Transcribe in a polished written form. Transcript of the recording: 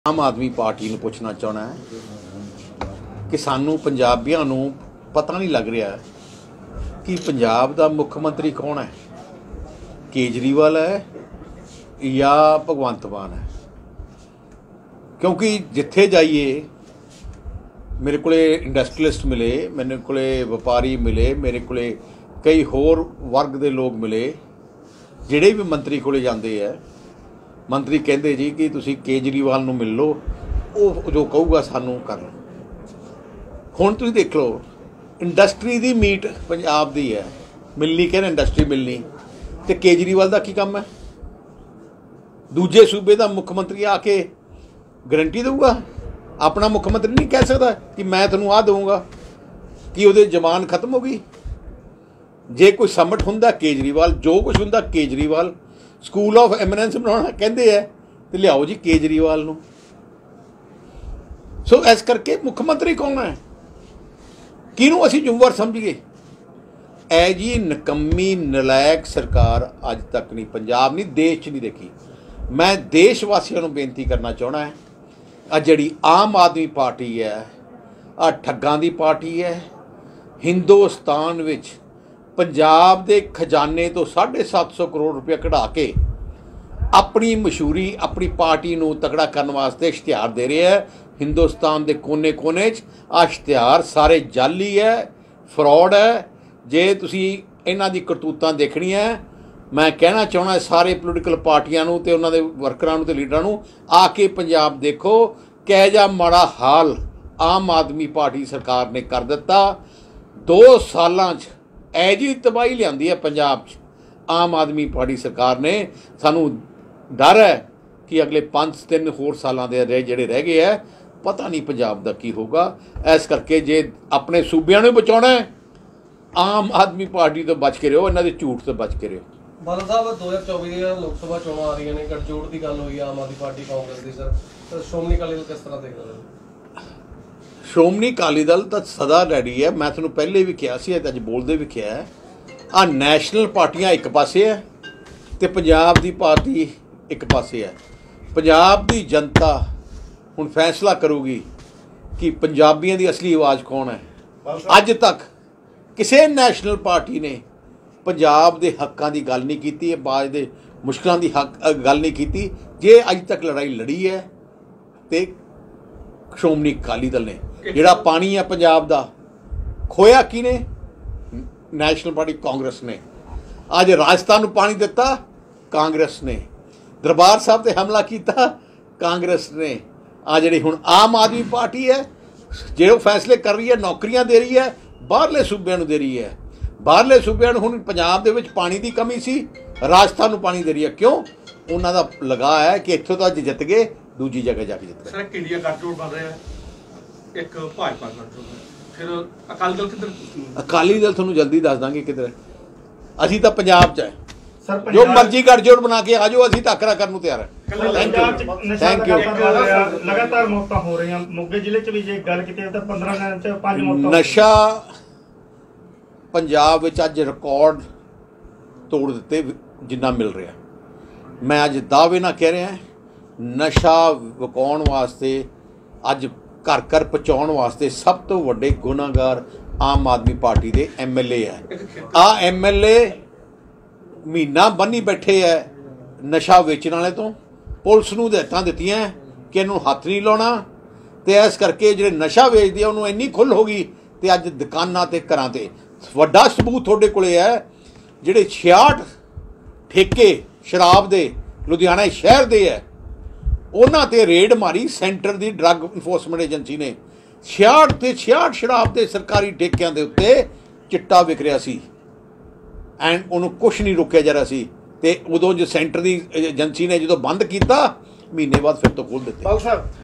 आम आदमी पार्टी ਨੂੰ ਪੁੱਛਣਾ ਚਾਹਣਾ ਹੈ ਕਿ ਸਾਨੂੰ ਪੰਜਾਬੀਆਂ ਨੂੰ ਪਤਾ नहीं लग रहा कि पंजाब का मुख्यमंत्री कौन है, केजरीवाल है या भगवंत मान है। क्योंकि जिथे जाइए मेरे को इंडस्ट्रीलिस्ट मिले, मेरे को व्यापारी मिले, मेरे को कई होर वर्ग के लोग मिले, जिहड़े भी मंत्री को जाते हैं मंत्री कहते जी कि तुसी केजरीवाल नूं मिल लो, वो जो कहूगा सानू कर लो। हुण तुसीं देख लो इंडस्ट्री की मीट पंजाब दी है, मिलनी कहने इंडस्ट्री मिलनी, तो केजरीवाल का की काम है? दूजे सूबे का मुख्यमंत्री आके गारंटी दूगा? अपना मुख्यमंत्री नहीं कह सकता कि मैं तुहानूं आ दूँगा, कि उहदी जबान खत्म हो गई। जे कोई समट हुंदा केजरीवाल, जो कुछ हुंदा केजरीवाल, स्कूल ऑफ एमिनेंस बनाना कहते हैं तो लियाओ जी केजरीवाल नूं। सो इस करके मुख्यमंत्री कौन है, किनूं असीं जुम्मर समझिए? ऐ जी निकम्मी नलायक सरकार अज तक नहीं, पंजाब नहीं, देश च नहीं देखी। मैं देशवासियों नूं बेनती करना चाहना है, आ जिहड़ी आम आदमी पार्टी है आ ठग्गां दी पार्टी है। हिंदुस्तान विच पंजाब दे खजाने तो 750 करोड़ रुपया कढ़ा के अपनी मशहूरी अपनी पार्टी नूं तगड़ा करने वास्ते इश्तिहार दे रहे हैं। हिंदुस्तान के कोने कोने आ इश्तिहार सारे जाली है, फ्रॉड है। जे तुसी इन्हां दी करतूतां देखनी है, मैं कहना चाहना सारे पोलीटिकल पार्टियां नूं ते उन्हां दे वर्करां नूं ते लीडरां नूं आके पंजाब देखो किहो जिहा माड़ा हाल आम आदमी पार्टी सरकार ने कर दिता। 2 सालां च ऐ जी तबाही लियांदी है पंजाब च आम आदमी पार्टी सरकार ने। सानू डर है कि अगले 5-3 होर सालां दे जिहड़े रह गए है, पता नहीं पंजाब दा की होगा। इस करके जे अपने सूबियां नूं बचाउणा है, आम आदमी पार्टी तो बच के रहो, इन्हां दे झूठ तो बच के रहो। बादल साहब 2024 लोक सभा चोणां आ रही ने, गठजोड़ की गल हुई आम आदमी पार्टी कांग्रेस की, सर श्रोमणी अकाली दल किस तरह देखदा है? श्रोमणी अकाली दल तो सदा रैडी है। मैं तुहानूं पहले भी कहा सी, अज बोलदे भी कहा है, आ नैशनल पार्टियां एक पासे है ते पंजाब दी पार्टी एक पासे है। पंजाब दी जनता हुण फैसला करूगी कि पंजाबियों की असली आवाज़ कौन है। अज तक किसी नैशनल पार्टी ने पंजाब के हकों की गल नहीं की, आवाज़ के मुश्किलों की गल नहीं की। जे अज तक लड़ाई लड़ी है तो श्रोमणी अकाली दल ने। जिहड़ा पानी है पंजाब का खोया किने? नैशनल पार्टी कांग्रेस ने। अज राजस्थान नूं पानी दिता कांग्रेस ने, दरबार साहब ते हमला किया कांग्रेस ने। आ जिहड़ी हुण आम आदमी पार्टी है, जो फैसले कर रही है, नौकरियां दे रही है, बाहरले सूबिਆਂ नूं दे रही है। बाहरले सूबिਆਂ नूं हुण पंजाब दे विच पानी की कमी सी, राजस्थान नूं पानी दे रही है। क्यों? उन्हां दा लगा है कि इत्थों तो अज जित गए, दूजी जगह जाके जित गए। सर इंडिया गठजोड़ बन रहा है, एक भाजपा गठजोड़, फिर अकाली दल किधर? अकाली दल तुहानूं जल्दी दस दांगे किधर है। असीं तां पंजाब च है, जो मर्जी गठजोड़ बना के आ जाओ, असीं टक्करा करन नूं तैयार है। Thank you. लगातार मौतां हो रही हैं मोगे जिले च भी, जे गल कीती तो 15 दिन च 5 मौतां। नशा पंजाब विच अज रिकॉर्ड तोड़ दिते जिन्ना मिल रहा। मैं अज दावे ना कह रहा, नशा विकाउण वास्ते अज घर घर पहुँचाउण वास्ते सब तो वड्डे गुनाहगार आम आदमी पार्टी के MLA है। आ MLA महीना बन्नी बैठे है नशा वेचण वाले तो। पुलिस नूं हिदायतां दित्तियां कि इहनूं हत्थ नहीं लाउणा, ते इस करके जिहड़े नशा वेचदे उन्होंने इन्नी खुल हो गई ते अज दुकानां ते घरां ते वड्डा सबूत तुहाडे कोले है। जिहड़े 66 ठेके शराब दे लुधियाना शहर दे है, उन्हां ते रेड मारी सेंटर दी ड्रग इनफोर्समेंट एजेंसी ने। 66 शराब के सरकारी ठेकिਆਂ ਦੇ ਉੱਤੇ चिट्टा विक रहा सी, एंड उन्होंने कुछ नहीं रोकया जा रहा सी। ते उदों जो सेंटर की एजेंसी ने जो बंद किया, महीने बाद फिर तो खोल दिते।